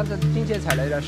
子今天才来了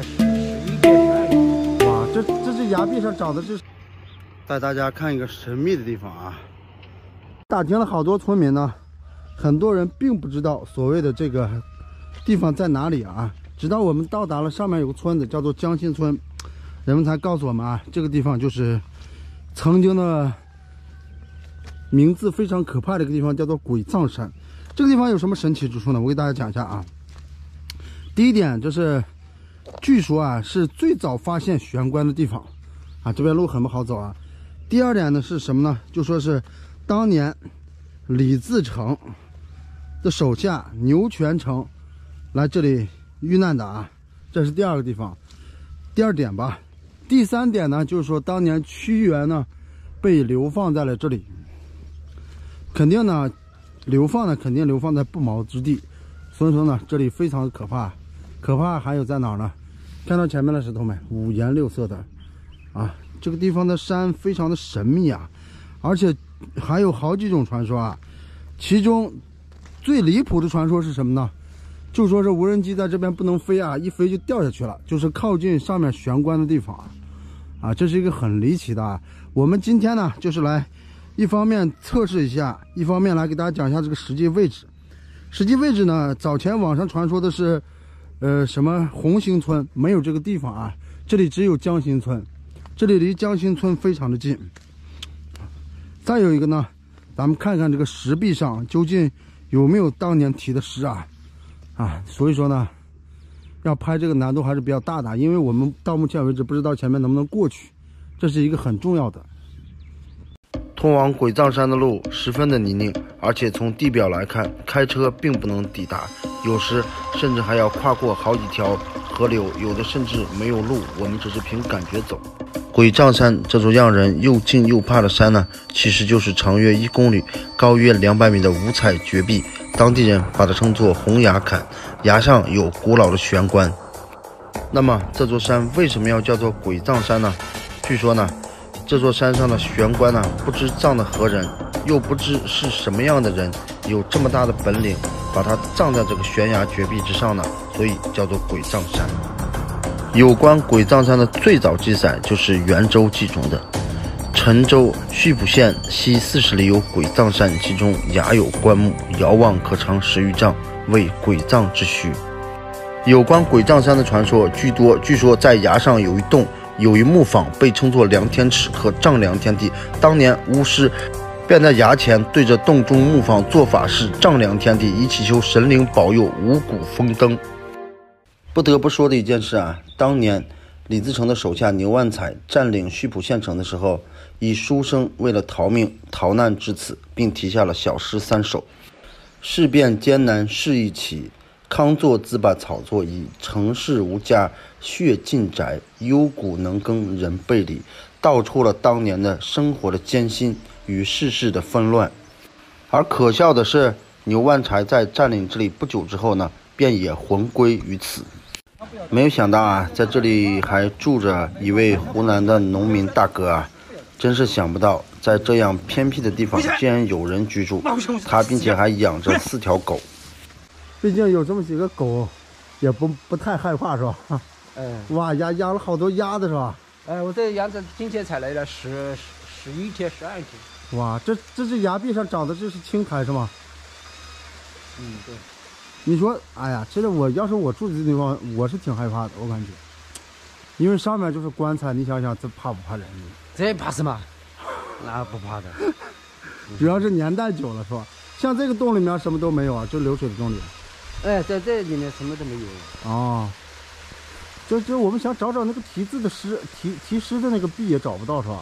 11.12。 哇，这崖壁上长的是。带大家看一个神秘的地方啊！打听了好多村民呢，很多人并不知道所谓的这个地方在哪里啊。直到我们到达了上面有个村子叫做江心村，人们才告诉我们啊，这个地方就是曾经的名字非常可怕的一个地方，叫做鬼藏山。这个地方有什么神奇之处呢？我给大家讲一下啊。第一点就是，据说啊是最早发现玄关的地方啊，这边路很不好走啊。第二点呢是什么呢？就说是当年李自成的手下牛泉成来这里遇难的啊，这是第二个地方。第二点吧。第三点呢，就是说当年屈原呢被流放在了这里，肯定呢流放在不毛之地，所以说呢这里非常可怕。可怕还有在哪儿呢？看到前面的石头没？五颜六色的啊。这个地方的山非常的神秘啊，而且还有好几种传说啊。其中最离谱的传说是什么呢？就说是无人机在这边不能飞啊，一飞就掉下去了，就是靠近上面玄关的地方啊。这是一个很离奇的啊。我们今天呢，就是来一方面测试一下，一方面来给大家讲一下这个实际位置。实际位置呢，早前网上传说的是，什么红星村，没有这个地方啊，这里只有江心村。这里离江心村非常的近。再有一个呢，咱们看看这个石壁上究竟有没有当年题的诗啊？所以说呢，要拍这个难度还是比较大的，因为我们到目前为止不知道前面能不能过去，这是一个很重要的。通往鬼藏山的路十分的泥泞，而且从地表来看，开车并不能抵达，有时甚至还要跨过好几条河流，有的甚至没有路，我们只是凭感觉走。鬼藏山这座让人又敬又怕的山呢，其实就是长约1公里、高约200米的五彩绝壁，当地人把它称作红崖坎，崖上有古老的玄关。那么这座山为什么要叫做鬼藏山呢？据说呢，这座山上的玄关呢，不知葬的何人，又不知是什么样的人，有这么大的本领，把它葬在这个悬崖绝壁之上呢，所以叫做鬼藏山。有关鬼藏山的最早记载就是《元州记》中的陈州溆浦县西40里有鬼藏山，其中崖有棺木，遥望可长10余丈，为鬼藏之墟。有关鬼藏山的传说居多，据说在崖上有一洞，有一木坊，被称作量天尺，可丈量天地。当年巫师便在崖前对着洞中木坊做法事，丈量天地，以祈求神灵保佑五谷丰登。不得不说的一件事啊，当年李自成的手下牛万才占领溆浦县城的时候，以书生为了逃命逃难至此，并题下了小诗3首：事变艰难事易起，康作自把草作揖，城市无家血尽宅，幽谷能耕人背离，道出了当年的生活的艰辛与世事的纷乱。而可笑的是，牛万才在占领这里不久之后呢，便也魂归于此。没有想到啊，在这里还住着一位湖南的农民大哥啊，真是想不到，在这样偏僻的地方竟然有人居住，他并且还养着4条狗。毕竟有这么几个狗，也不太害怕是吧？哇，养了好多鸭子是吧？ 我这鸭子今天才来了11天、12天。 哇，这是崖壁上长的，这是青苔是吗？ 对。 你说，哎呀，其实要是我住的地方，我是挺害怕的，我感觉，因为上面就是棺材，你想想，这怕不怕人？ 这怕什么？那不怕的。 主要是年代久了是吧？像这个洞里面什么都没有啊，就流水的洞里。 在这里面什么都没有。 哦，就我们想找那个题字的诗，题诗的那个壁也找不到是吧？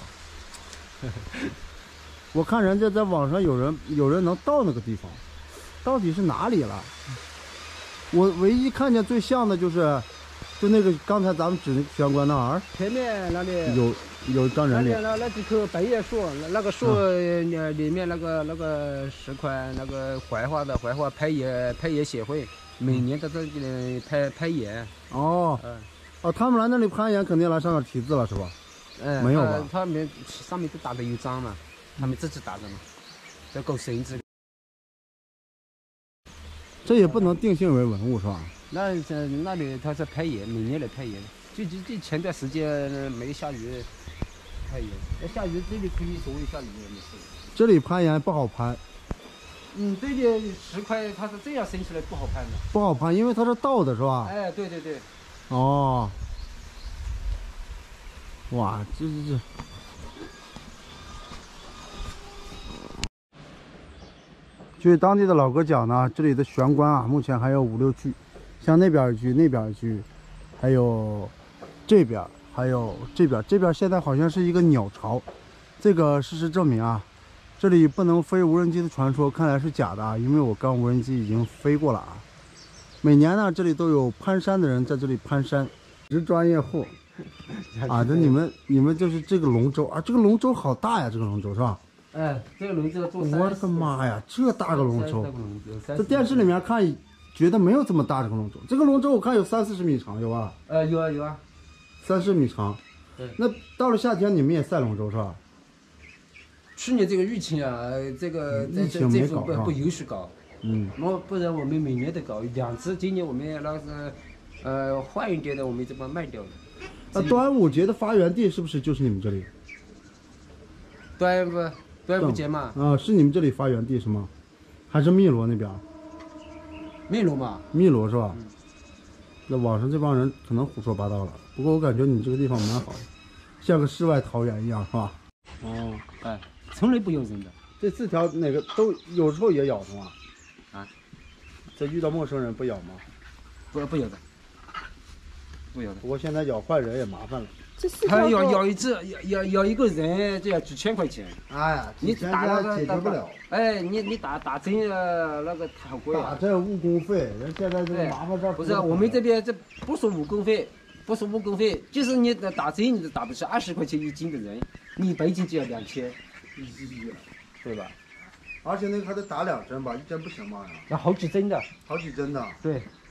我看人家在网上有人能到那个地方，到底是哪里了？我唯一看见最像的就那个刚才咱们指那个玄关那儿， 前面那里有一张人脸， 那几棵百叶树，那个树里面那个石块，那个怀化拍野协会每年在这里拍野。 他们来那里攀岩，肯定来上面题字了是吧？没有吧？ 他们上面都打的有章嘛，他们自己打的嘛，这够绳子。 这也不能定性为文物是吧？ 那里它是排盐，每年来排盐。就前段时间没下雨，排盐。要下雨这里可以稍微下雨没事。 这里攀岩不好攀。 这里石块它是这样升起来不好攀的。 不好攀，因为它是倒的是吧？ 哎，对对对。 哦。哇，这。据当地的老哥讲呢，这里的悬棺啊，目前还有5、6具，像那边一具，那边一具，还有这边，还有这边。这边现在好像是一个鸟巢，这个事实证明啊，这里不能飞无人机的传说看来是假的啊，因为我刚无人机已经飞过了啊。每年呢，这里都有攀山的人在这里攀山，是专业户啊。这你们就是这个龙舟啊，这个龙舟好大呀，这个龙舟是吧？ 哎，这个龙舟做我的个妈呀，这大个龙舟！这电视里面看，觉得没有这么大这个龙舟。这个龙舟我看有30-40米长，有吧？ 有啊有啊 ，30米长。 对。 那到了夏天你们也赛龙舟是吧？ 去年这个疫情啊，这个疫情没搞不允许搞。不然我们每年都搞2次。今年我们那是换一点的，我们这帮卖掉了。 那端午节的发源地是不是就是你们这里？ 端午节嘛。 啊，是你们这里发源地是吗？还是汨罗那边？ 汨罗嘛。 汨罗是吧？那网上这帮人可能胡说八道了。不过我感觉你这个地方蛮好的，像个世外桃源一样，是吧？ 哦，哎，从来不咬人的。 这4条哪个都有时候也咬是吗？ 啊， 这遇到陌生人不咬吗？ 不咬的，不咬的。 不过现在咬坏人也麻烦了。 他咬一只，咬一个人，这要几千块钱。 哎呀， 你打那个解决不了。 哎，你打针那个太贵了。 打针误工费，人现在这个麻烦事儿。 不是我们这边这不收误工费，就是你打针你都打不起20块钱1斤的人，你100斤就要2000，对吧？ 而且那个还得打2针吧，1针不行吗？ 要好几针的。 好几针的。 对。